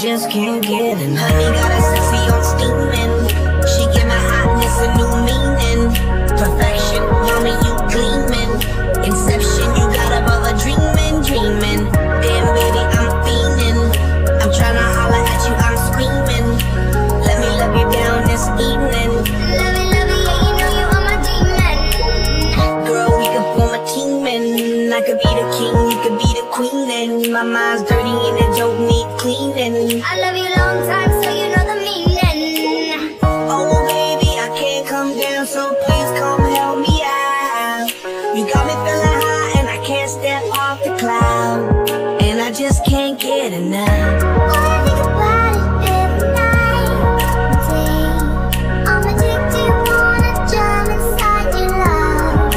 just can't get enough. Honey got a sexy on steaming. She give my hotness a new meaning. Perfection, mommy, you gleaming. Inception, you got a brother dreaming, dreaming. Damn, baby, I'm fiending. I'm tryna holler at you, I'm screaming. Let me love you down this evening. Love it, yeah, you know you are my demon. Girl, we can form a team and I could be the king, you could be the queen. And my mind's dirty and it don't need cleaning. I love you long time, so you know the meaning. Oh baby, I can't come down, so please come help me out. You got me feeling high and I can't step off the cloud. And I just can't get enough. I think about it every night and day. I'm addicted, wanna jump inside your love.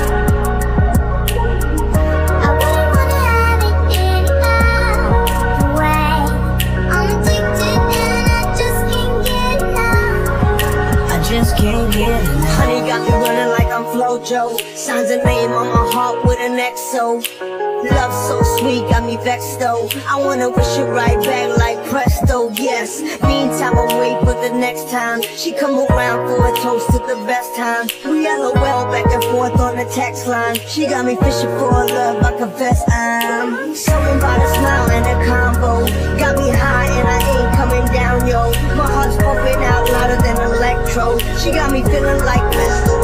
I wouldn't wanna have it any other way. I'm addicted and I just can't get enough. I just can't get enough. Honey got me running like I'm Flojo. Signs a name on my heart with an XO. Love so sweet, got me vexed though. I wanna wish it right back like presto, yes. Meantime, I'll wait for the next time she come around for a toast to the best time. We LOL back and forth on the text line. She got me fishing for a love, I confess I'm something by the smile and the combo. Got me high and I ain't coming down, yo. My heart's pumping out louder than electro. She got me feeling like this.